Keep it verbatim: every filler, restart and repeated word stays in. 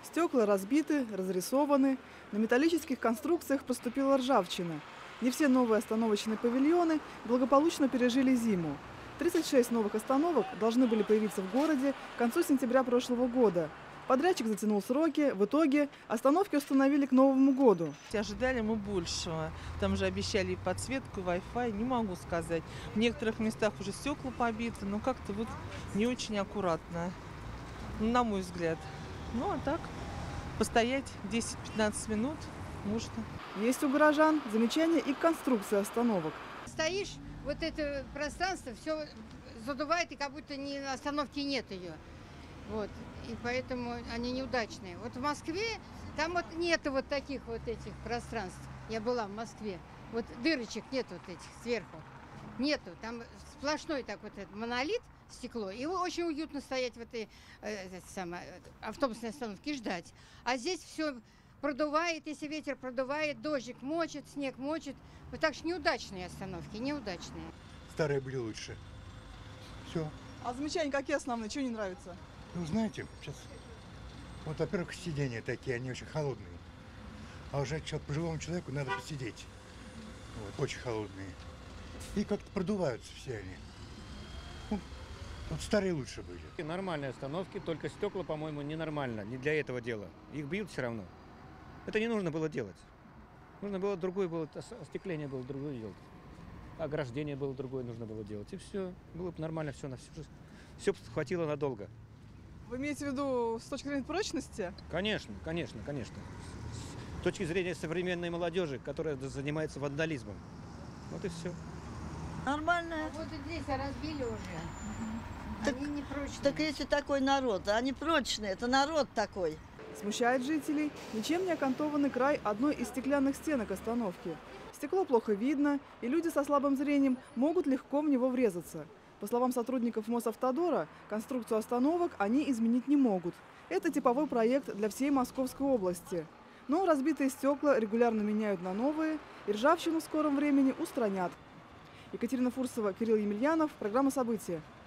Стекла разбиты, разрисованы, на металлических конструкциях проступила ржавчина. Не все новые остановочные павильоны благополучно пережили зиму. тридцать шесть новых остановок должны были появиться в городе к концу сентября прошлого года. Подрядчик затянул сроки, в итоге остановки установили к Новому году. Ожидали мы большего. Там же обещали и подсветку, и Wi-Fi, не могу сказать. В некоторых местах уже стекла побиты, но как-то вот не очень аккуратно, на мой взгляд. Ну а так, постоять десять-пятнадцать минут можно. Есть у горожан замечания и к конструкции остановок. Стоишь, вот это пространство все задувает, и как будто ни остановки нет ее. Вот. И поэтому они неудачные. Вот в Москве там вот нету вот таких вот этих пространств. Я была в Москве. Вот дырочек нет вот этих сверху. Нету. Там сплошной так вот этот монолит, стекло. И очень уютно стоять в этой э, самой, автобусной остановке и ждать. А здесь все продувает, если ветер продувает, дождик мочит, снег мочит. Вот так же неудачные остановки, неудачные. Старые были лучше. Все. А замечания какие основные? Чего не нравится? Ну, знаете, сейчас, вот, во-первых, сиденья такие, они очень холодные. А уже пожилому человеку надо посидеть. Вот, очень холодные. И как-то продуваются все они. Ну, вот старые лучше были. Нормальные остановки, только стекла, по-моему, ненормально, не для этого дела. Их бьют все равно. Это не нужно было делать. Нужно было другое, было, остекление было другое делать. Ограждение было другое нужно было делать. И все, было бы нормально все на всю жизнь. Все хватило надолго. Вы имеете в виду с точки зрения прочности? Конечно, конечно, конечно. С точки зрения современной молодежи, которая занимается вандализмом. Вот и все. Нормальная. А вот здесь разбили уже. Так, они не прочные. Так если такой народ, они прочные, это народ такой. Смущает жителей ничем не окантованный край одной из стеклянных стенок остановки. Стекло плохо видно, и люди со слабым зрением могут легко в него врезаться. По словам сотрудников Мосавтодора, конструкцию остановок они изменить не могут. Это типовой проект для всей Московской области. Но разбитые стекла регулярно меняют на новые, и ржавчину в скором времени устранят. Екатерина Фурсова, Кирилл Емельянов. Программа «События».